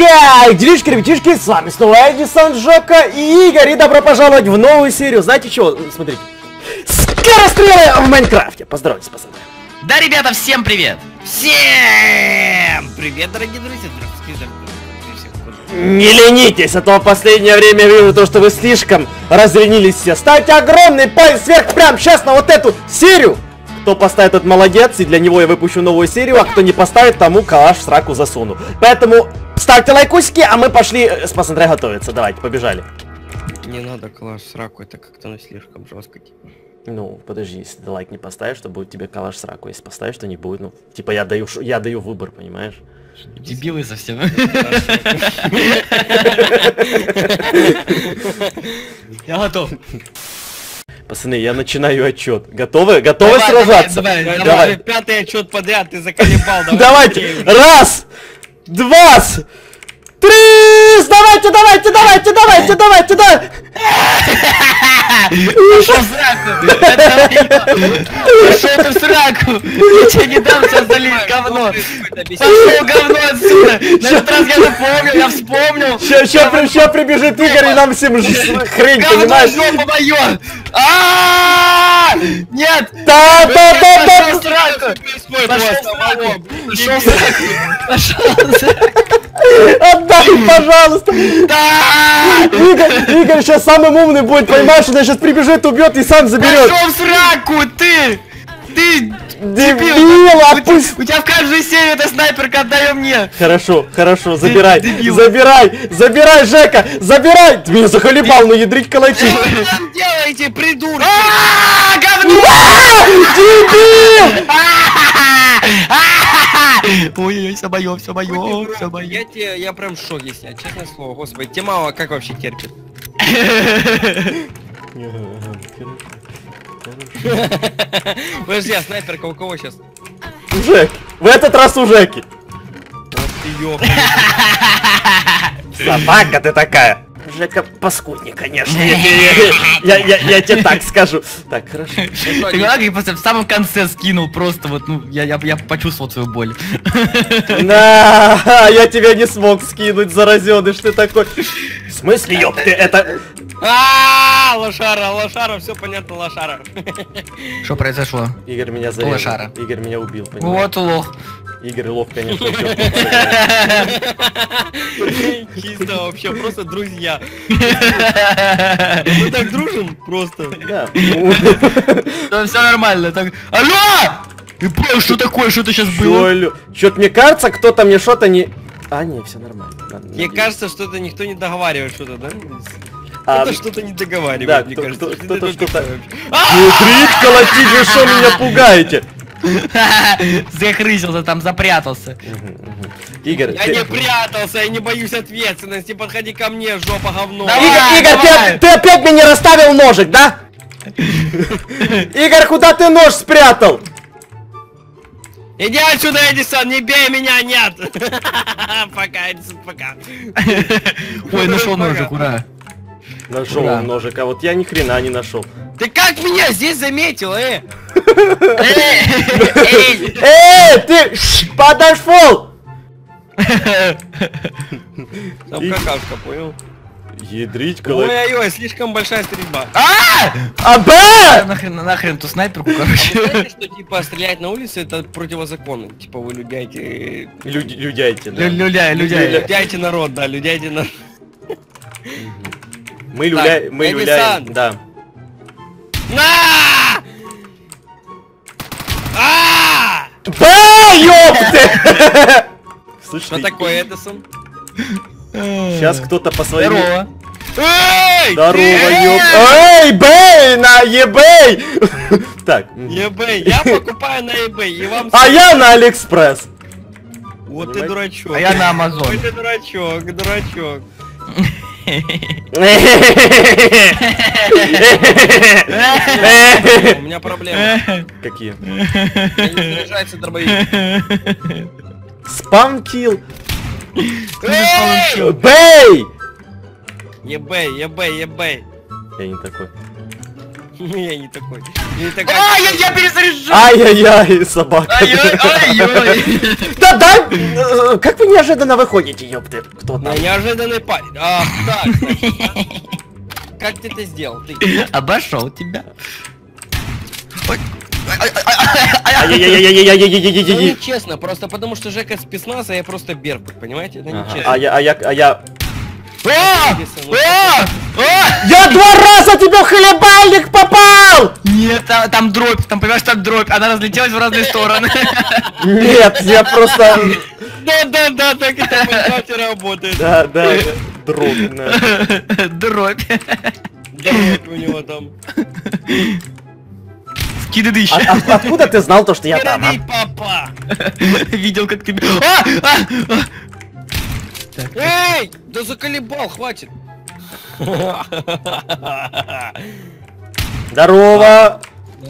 Ай-яй-яй! Делишки, ребятишки, с вами снова Эдисон, Жока и Игорь, и добро пожаловать в новую серию. Знаете что? Смотрите. Скорострелы в Майнкрафте. Поздравьтесь, пацаны. Да, ребята, всем привет! Всем привет, дорогие друзья! Не ленитесь, а то в последнее время я вижу то, что вы слишком разленились все. Ставьте огромный палец вверх прямо сейчас на вот эту серию. Кто поставит, тот молодец, и для него я выпущу новую серию, а кто не поставит, тому калаш в сраку засуну. Поэтому ставьте лайкусики, а мы пошли с пацандрой готовиться. Давайте, побежали. Не надо калаш в сраку, это как-то слишком жестко. Ну, подожди, если ты лайк не поставишь, то будет тебе калаш в сраку. Если поставишь, то не будет. Ну, типа я даю выбор, понимаешь? Дебилы совсем. Я готов. Пацаны, я начинаю отчет. Готовы? Готовы сражаться? Давай. Пятый отчет подряд, ты заколебал. Давайте! Раз! Два! Три! Давайте! Пошел в сраку! Пошел ты в сраку! Я тебе не дам сейчас залить, говно! Пошел говно отсюда! На этот раз я запомнил, я вспомнил! Сейчас прибежит Игорь и нам всем хрень, понимаешь? Говно жопа моё! Нет! Пошел в сраку! Пошел в сраку! Отдай, пожалуйста! Игорь сейчас самым умным будет, понимаешь, что сейчас прибежит, убьет и сам заберет. Пошел в сраку, ты! Ты дебил, отпусти! У тебя в каждой серии эта снайперка, отдай мне! Хорошо, забирай, забирай, Жека, забирай! Ты меня захолебал, ну ядрить калачи! Что вы там делаете, придурки? Говно! Дебил! Ой-ой-ой, все моё. Я прям в шоке, честное слово, господи, тебе мало как вообще терпит? Подожди, а снайперка у кого сейчас? У Жеки. В этот раз у Жеки. Вот ты ёпта. Собака ты такая. Жека паскудник, конечно. Я тебе так скажу. Так, хорошо. Ты как просто в самом конце скинул просто вот, ну, я почувствовал свою боль. На, я тебя не смог скинуть, заразёныш ты такой. В смысле, ёб ты, это... Лошара, все понятно, лошара. Что произошло? Игорь меня зарезал. Лошара. Игорь меня убил, понимаешь? Вот лох. Игорь лох, конечно, еще. Чисто вообще, просто друзья. Мы так дружим просто. Да. Все нормально. Алло! И понял, что такое, что это сейчас было? Чё-то мне кажется, кто-то мне что-то не... А, не, все нормально. Мне кажется, что это никто не договаривает что-то, да? Кто-то что-то не Да, договаривает, мне кажется. кто-то что-то... Смотри, колотить, вы что меня пугаете? Захрысился там, запрятался. Игорь, я не прятался, я не боюсь ответственности, подходи ко мне, жопа говно. Игорь, ты опять мне не расставил ножик, да? Игорь, куда ты нож спрятал? Иди отсюда, Эдисон, не бей меня, нет! Пока, Эдисон, пока. Ой, нашел ножик, ура. Нашел ножик, а вот я ни хрена не нашел. Ты как меня здесь заметил, Эй, ты подошел! Там какашка, понял? Ядрить колоть. Ой-ой-ой, слишком большая стрельба. Нахрен ту снайперку, короче. Знаете, что типа стрелять на улице это противозаконно? Типа вы людяйте... Людяйте, да. Людяйте народ, да, людяйте народ. Мы люляем, да. На! ёпты! Слышь, что такое, Эдисон? Сейчас кто-то по своему... Здорово. Здорово, ёп... Эй, бэй, на eBay! Так. eBay, я покупаю на eBay, и вам... А я на Алиэкспресс. Вот ты дурачок. А я на Амазон. Вот ты дурачок. У меня проблемы. Какие? Не заряжается дробовик. Спамкил. Эй! Бэй! eBay. Я не такой. Я не такой. Не такой. А, я перезаряжу! Ай-яй-яй, собака. Ай-яй-яй! Да дай! Как вы неожиданно выходите, ёпты? Кто там? Я неожиданный парень. А, так, значит, да? Как ты это сделал? Ты... Обошел тебя. Ой. Ну, Ай-яй-яй-яй-яй-яй-яй-яй-яй-яй. нечестно, просто потому что Жека спецназ, а я просто Беркут, понимаете? Это Ага. нечестно. А я... Написано. Я 2 раза тебе в хлебальник попал! Нет, там дробь, там понимаешь, там дробь, она разлетелась в разные стороны. Нет, я просто... Да, так это в Майнкрафте работает. Да, дробно. Дробь. Дробь у него там. Скидыдыщ. Откуда ты знал то, что я там, а? Эй, папа! Видел, как ты... Эй! Да заколебал, хватит! Здорово!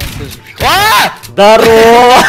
Здорово!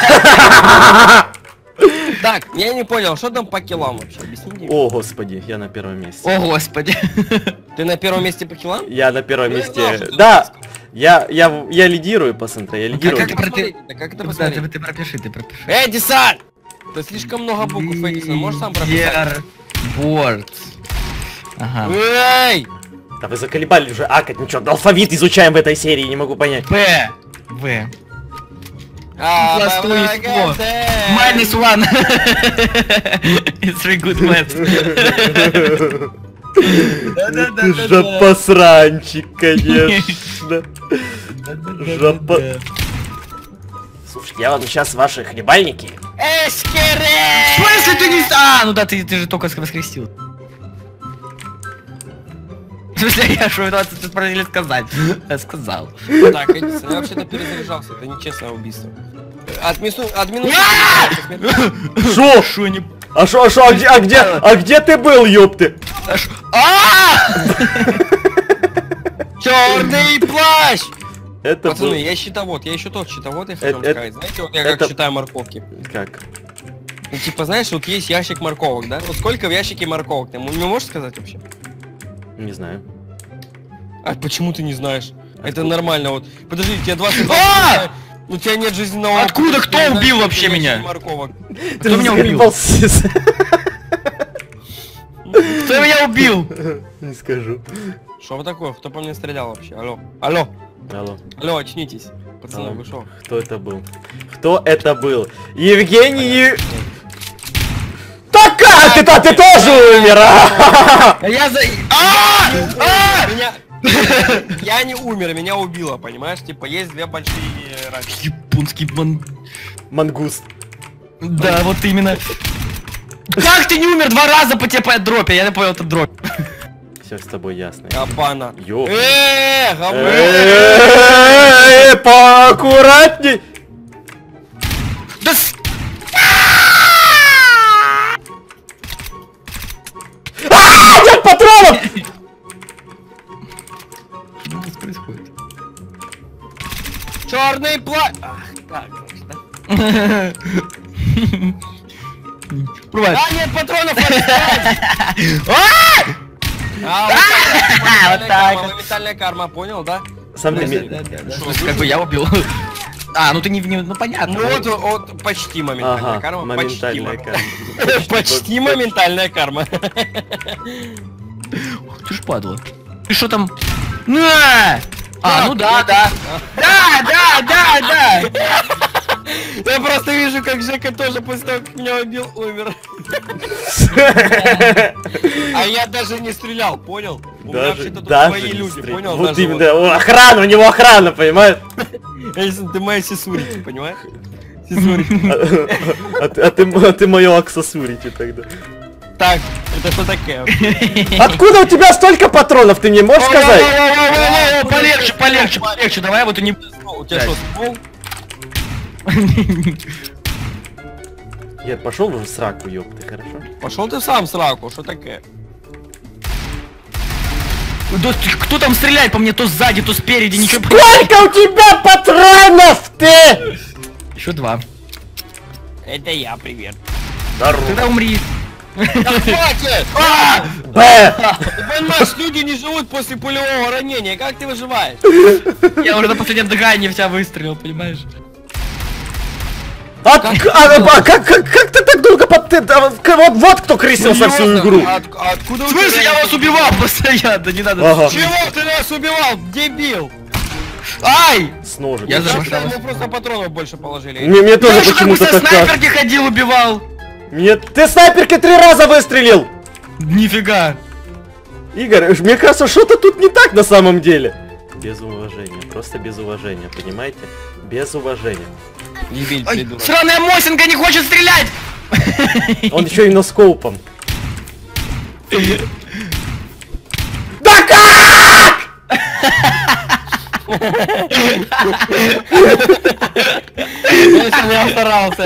Так, я не понял, что там по киллам вообще? Объясните. О, господи, я на первом месте. О, господи. Ты на первом месте по киллам? Я на первом Я знал, месте. что ты Да! Я лидирую, пацаны, я лидирую. Как Посмотри, как это посмотреть? Ты пропиши. Эдисон! Да слишком много букв, Эдисон, можешь сам прописать? Борт. Ага. Эй! Да вы заколебали уже акать, ничего, алфавит изучаем в этой серии, не могу понять. П. В. А, Пластуйство. Minus one. It's very good math. Ты жопосранчик, конечно. Жопа... Слушай, я вам сейчас ваши хлебальники. В смысле ты не... А, ну да, ты же только воскресил. В смысле, я что, это спросили сказать? Я сказал. Так, Эдисон, я вообще-то перезаряжался, это нечестное убийство. От минуты... Шо? Шо не... А где ты был, ёпты? Черный плащ! Это был... Пацаны, я счетовод, я еще тот счетовод, я хочу вам сказать. Знаете, вот я как это- считаю морковки. Как? Ну, типа, знаешь, вот есть ящик морковок, да? Вот сколько в ящике морковок? Ты мне можешь сказать вообще? Не знаю. А почему ты не знаешь? Это нормально, вот. Подожди, тебе 20... А! У тебя нет жизненного... Откуда? опыта, Кто ты не знаешь, убил сколько вообще в ящике меня? морковок. Ты меня убил? заколебал сис. Кто меня убил? Не скажу. Что такое? Кто по мне стрелял вообще? Алло. Алло. Алло, очнитесь. Пацаны, вы шо? Кто это был? Кто это был? Евгений... Так как это? Ты тоже умер! а? Я за... Меня... Я не умер, меня убило, понимаешь? Типа, есть две большие разницы. Японский Мангуст. Да, вот именно. Как ты не умер 2 раза по тебе по дропе? Я не понял, это дроп. Все с тобой ясно. Кабана. Ёп. Говно. Поаккуратней! Да Нет патронов! Что здесь происходит? Черный плащ. Ах, так, значит, да? Бывает. А, нет патронов! Вот так. Моментальная карма, понял, да? Сам ты Как бы я убил. А, ну ты не... Ну понятно. Ну вот почти моментальная Ага, карма. моментальная карма. Почти моментальная карма. Ух ты ж падла. Ты что там? На! А, ну да. Да! Я просто вижу, как Жека тоже после того, как меня убил, умер. А я даже не стрелял, понял? У меня вообще-то тут свои люди, понял? Вот Даже именно, о, охрана, у него охрана, понимаешь? Если ты моя сисурики, понимаешь? Сисурики. А ты мое аксессуарите тогда. Так, это что такое? Откуда у тебя столько патронов, ты мне можешь сказать? Полегче, давай вот и не... У тебя что, ствол? Я пошел уже в сраку, ёпты, хорошо? Пошел ты сам сраку, что такое? Да кто там стреляет по мне то сзади, то спереди, ничего... Сколько у тебя патронов, ты? Еще 2. Это я, привет. Тогда умри. Да хватит! Б! понимаешь, люди не живут после пулевого ранения. Как ты выживаешь? Я уже на последнем дыхании вся выстрелил, понимаешь? Как ты так долго вот кто крысился всю игру. Откуда В смысле, я вас убивал постоянно, не надо. Ага. Чего ты нас убивал, дебил? Ай! С ножиком. Я за- Кажется, ему просто патронов больше положили. Мне тоже Я же как почему-то будто так кажется. снайперки ходил, убивал. Нет, ты снайперкой 3 раза выстрелил! Нифига. Игорь, мне кажется, что-то тут не так на самом деле. Без уважения, просто без уважения, понимаете? Без уважения. Дебиль, Ай, придурок. сраная Мосинка не хочет стрелять. Он еще и носкоупом. Да как? Я старался.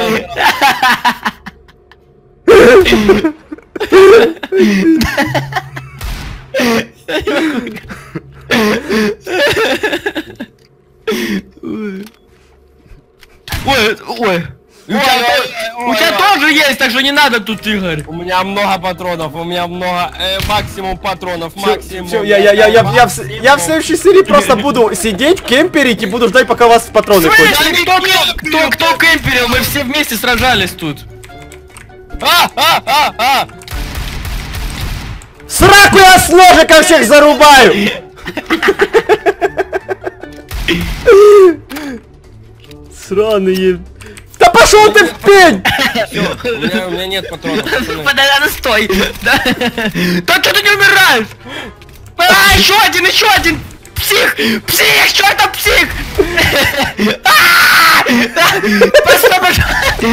Ой, ой. У тебя тоже есть, так что не надо тут, Игорь. У меня много патронов, у меня много, максимум патронов, максимум. Всё, я в следующей серии просто буду сидеть, кемперить и буду ждать, пока у вас патроны кончатся. Кто кемперил? Мы все вместе сражались тут. Сраку я с ножиком всех зарубаю! Сраные. Да пошел ты в пень! У меня нет патронов, пацаны. Подожди, стой. Да что ты не умираешь? А, еще один! Псих! Псих! Чертов псих! Пошел!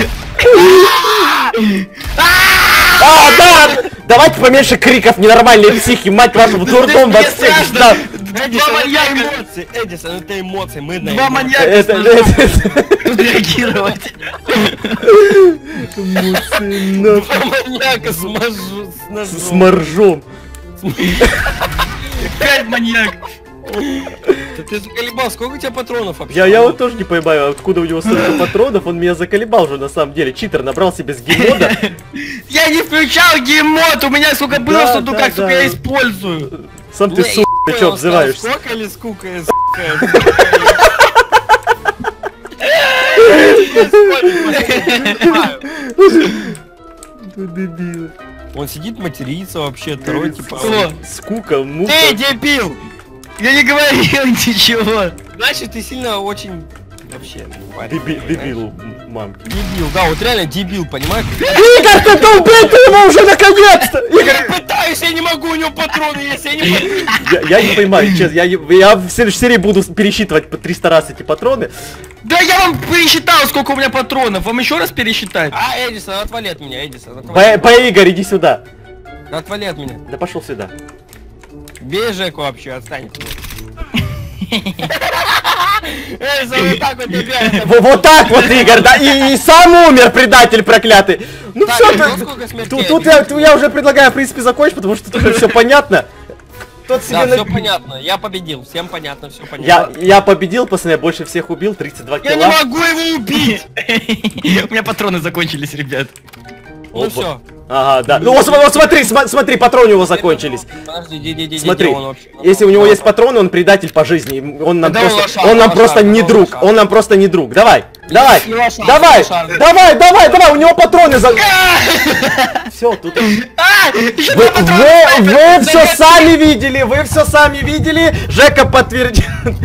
Да! Давайте поменьше криков, ненормальные психи, мать вашу, в дурдом вас всех ждал. Эдисон, это эмоции, Эдисон, это эмоции, мы на Два эмоции. маньяка тут реагировать. Два маньяка С моржом. 5 маньяк. Ты заколебал, сколько у тебя патронов вообще? Я вот тоже не понимаю, откуда у него столько патронов, он меня заколебал уже на самом деле. Читер набрал себе с геймода. Я не включал гейммод, у меня сколько было, Да, что ну да, как, сука, да. я использую. Сам ты, сука, ты чё обзываешься? Сколько или скука? Дебил. Он сидит, матерится вообще, второй типа. Кто? Скука, мука. Ты дебил! Я не говорил ничего. Значит, ты сильно очень вообще парень. Дебил, мам. Дебил, да, вот реально дебил, понимаешь? Игорь, ты убей ты его уже наконец-то! Я пытаюсь, я не могу, у него патроны есть, я не могу. Я не понимаю, честно, я в следующей серии буду пересчитывать по 300 раз эти патроны. Да я вам пересчитал, сколько у меня патронов. Вам еще раз пересчитать? А, Эдисон, отвали от меня, Эдисон, отвали. Игорь, иди сюда. Отвали от меня. Да пошел сюда. Бей Жеку вообще, отстань. Эдисон, вот так вот тебя. Вот так вот, Игорь, да, и сам умер, предатель проклятый. Ну Так, все, ну сколько смертей? тут я уже предлагаю, в принципе, закончить, потому что тут уже все понятно. Тот себе Да, на- все понятно, я победил, всем понятно, все понятно. Я победил, пацаны, я больше всех убил, 32 Я не килла. могу его убить! У меня патроны закончились, ребят. Ну Опа. все. Ага, да. Ну вот смотри, патроны у него закончились. Подожди, иди, Смотри, где он вообще? если у него есть патроны, он предатель по жизни. Он нам Да он просто, лошара, он нам лошара, просто не он друг. лошара. Он нам просто не друг. Давай, давай, Не лошара, давай, лошара. давай, у него патроны за... Все, тут... Вы все сами видели, Жека подтвердил.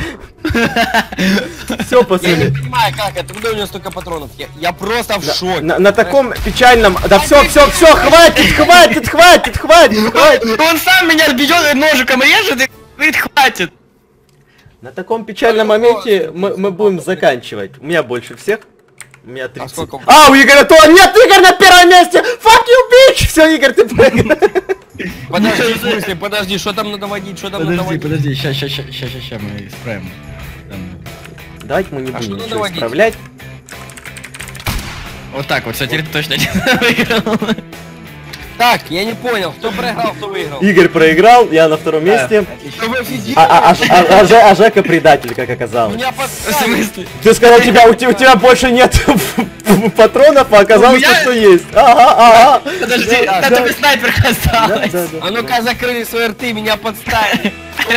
Все, Я не пацаны. понимаю, как это, откуда у него столько патронов? Я просто в шоке. На таком печальном... Да все, хватит. Он сам меня бьет ножиком режет и говорит, хватит. На таком печальном моменте мы будем заканчивать. У меня больше всех. У меня 30. сколько? А, у Игоря то... Нет, Игорь на первом месте! Fuck you, bitch! Все, Игорь, ты... Подожди, в смысле, подожди, что там надо водить, что там надо водить? подожди, ща мы исправим. Давайте мы не А будем что надо ничего водить? исправлять. Вот так вот, все, теперь ты точно не выиграл. Так, я не понял, кто проиграл, кто выиграл. Игорь проиграл, я на втором месте. Что вы офигели? А Жека предатель, как оказалось. Меня В подставили. смысле? Ты сказал, у тебя больше нет патронов, а оказалось, У меня- что есть. Ага. Подожди, Да, там да. только снайперка осталась. Да. А ну-ка закрыли свои рты, меня подставили.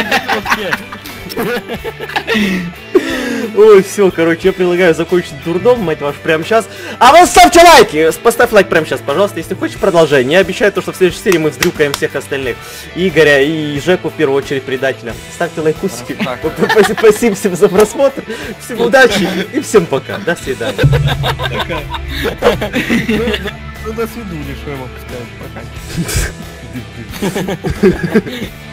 Ой, все, короче, я предлагаю закончить дурдом, мать вашу, прямо сейчас. А вы ставьте лайки! Поставь лайк прямо сейчас, пожалуйста, если хочешь продолжение. Я обещаю то, что в следующей серии мы вздрюкаем всех остальных. Игоря и Жеку в первую очередь предателя. Ставьте лайкусики. Спасибо всем за просмотр. Всем удачи и всем пока. До свидания. Ну, до свидули, что я могу сказать. Пока.